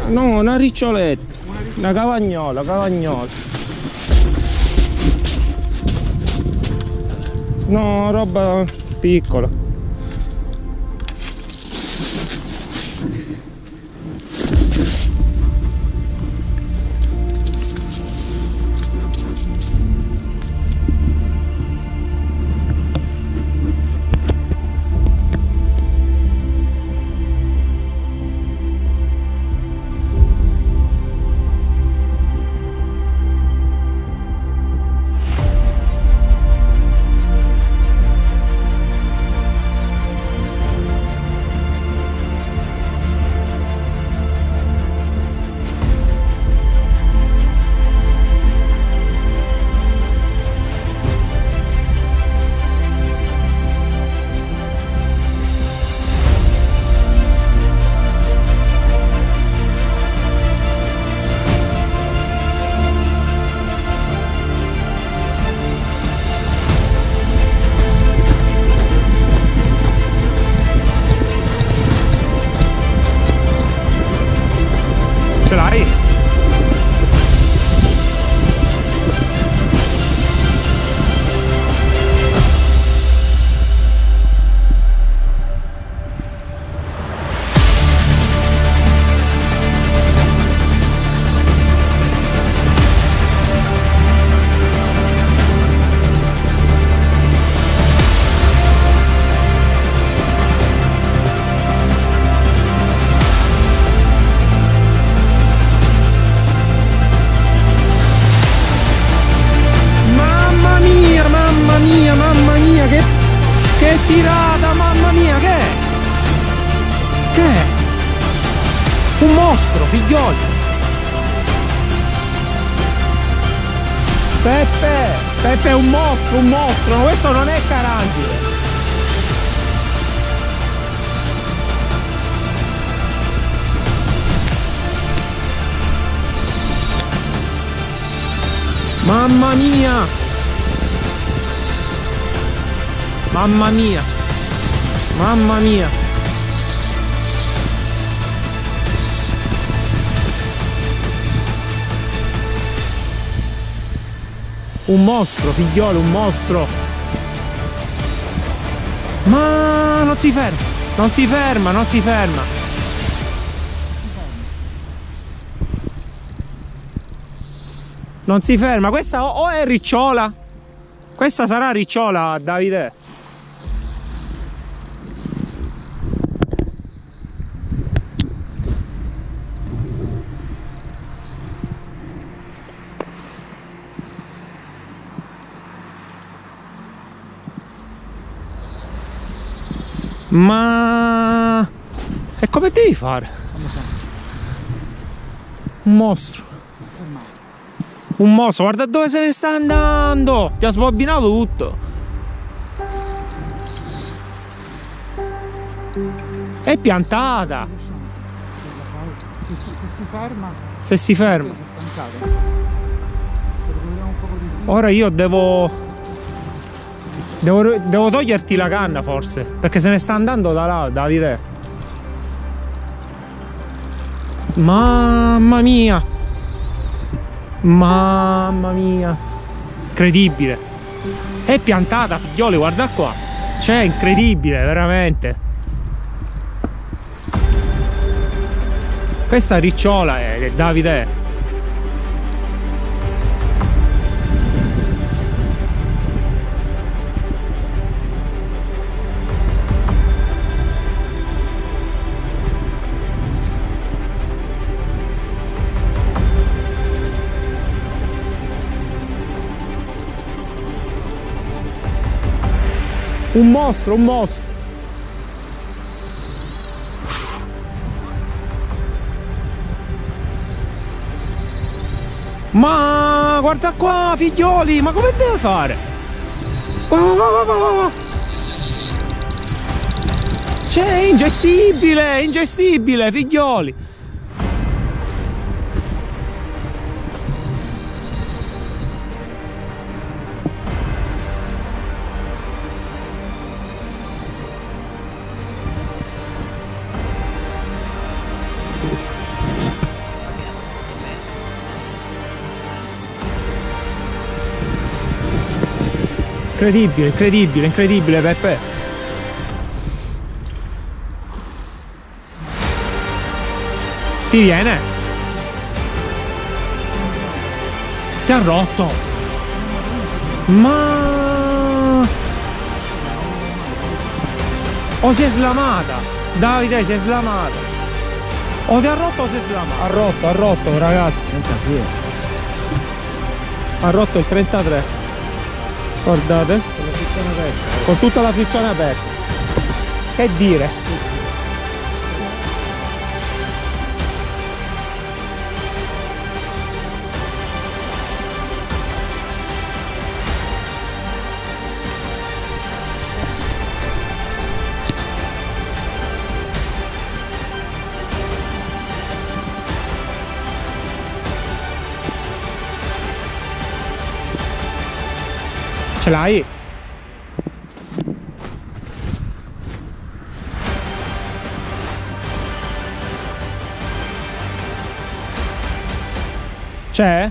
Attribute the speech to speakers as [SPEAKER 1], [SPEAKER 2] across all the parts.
[SPEAKER 1] No, una riccioletta. Una cavagnola, cavagnola. No, roba piccola. Ce l'hai? Mamma mia, che tirata, mamma mia, che è? Che è? Un mostro, figlioli! Peppe è un mostro, questo non è Carantide! Mamma mia! Mamma mia! Mamma mia! Un mostro, figliolo, un mostro! Ma non si ferma! Non si ferma, non si ferma! Non si ferma! Questa o è ricciola? Questa sarà ricciola, Davide! Ma... e come devi fare? Un mostro. Un mostro, guarda dove se ne sta andando! Ti ha sbobbinato tutto! È piantata!
[SPEAKER 2] Se si ferma...
[SPEAKER 1] Se si ferma! Ora io devo toglierti la canna forse, perché se ne sta andando da là, Davide. Mamma mia! Mamma mia! Incredibile! È piantata, figlioli, guarda qua! Cioè, incredibile, veramente! Questa ricciola è Davide! Un mostro, un mostro. Ma guarda qua, figlioli, ma come deve fare? C'è ingestibile, ingestibile, figlioli. Incredibile, incredibile, incredibile, Peppe. Ti viene? Ti ha rotto. Ma... O si è slamata. Davide, si è slamata. O ti ha rotto o si è slamata? Ha rotto, ragazzi. Ha rotto il 33. Guardate. Con tutta la frizione aperta. Che dire? Ce l'hai? C'è?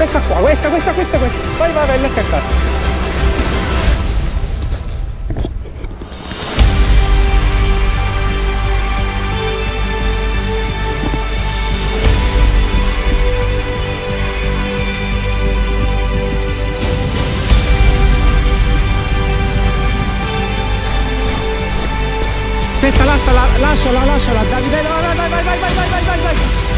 [SPEAKER 1] questa qua, questa. Vai, lecca qua. Aspetta, lasciala, Davide, vai.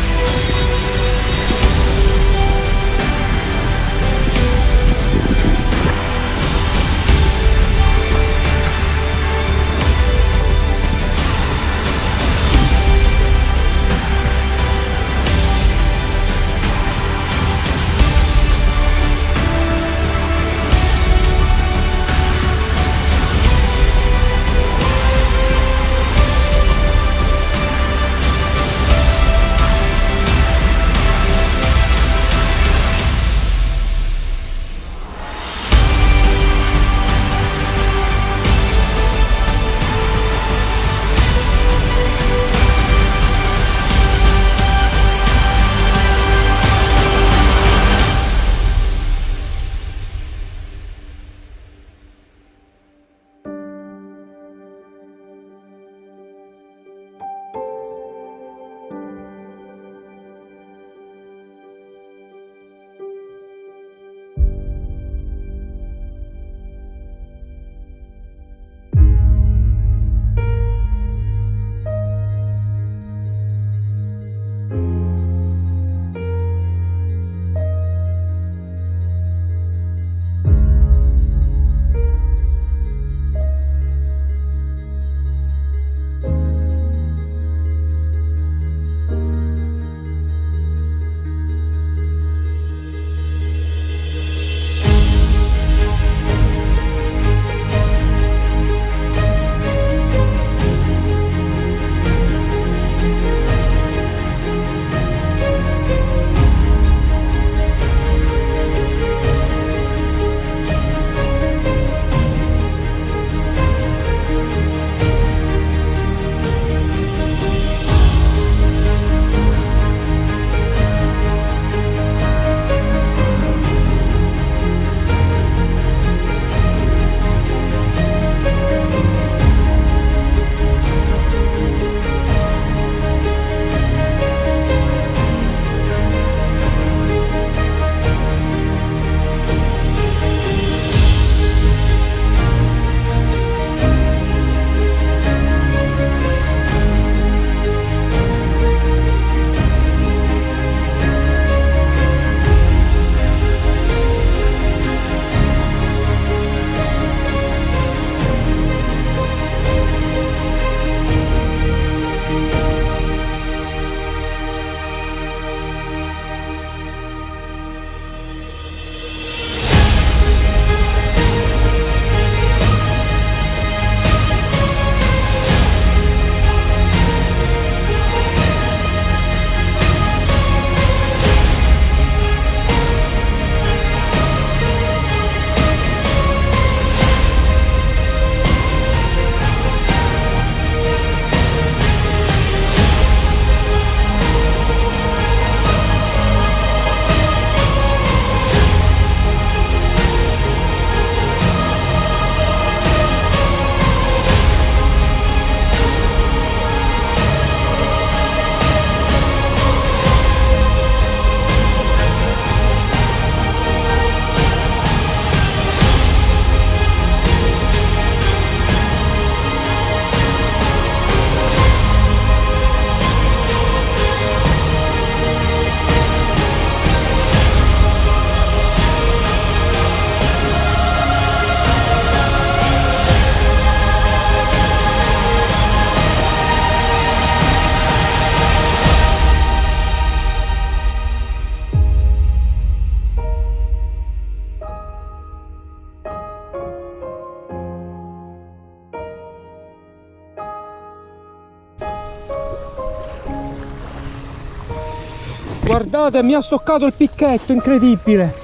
[SPEAKER 1] Guardate, mi ha stoccato il picchetto, incredibile,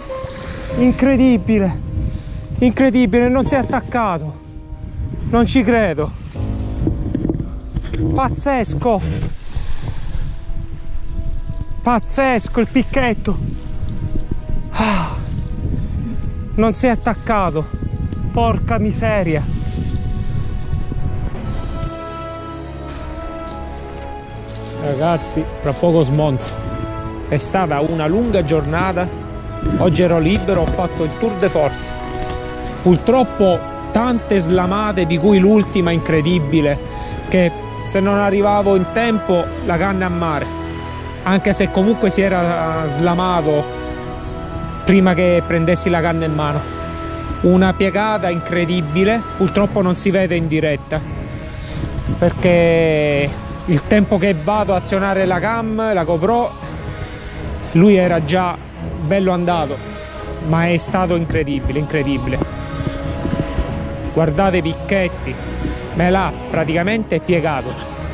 [SPEAKER 1] incredibile, incredibile, non si è attaccato, non ci credo, pazzesco, pazzesco il picchetto. Non si è attaccato, porca miseria. Ragazzi, fra poco smonto. È stata una lunga giornata. Oggi ero libero, ho fatto il tour de force. Purtroppo tante slamate, di cui l'ultima incredibile, che se non arrivavo in tempo la canna a mare, anche se comunque si era slamato prima che prendessi la canna in mano. Una piegata incredibile, purtroppo non si vede in diretta perché il tempo che vado a azionare la cam, la GoPro, lui era già bello andato, ma è stato incredibile, incredibile. Guardate i picchetti, me l'ha praticamente piegato.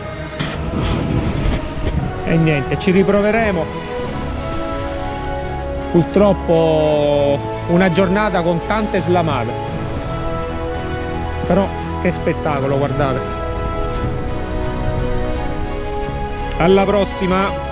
[SPEAKER 1] E niente, ci riproveremo. Purtroppo una giornata con tante slamate, però che spettacolo, guardate. Alla prossima.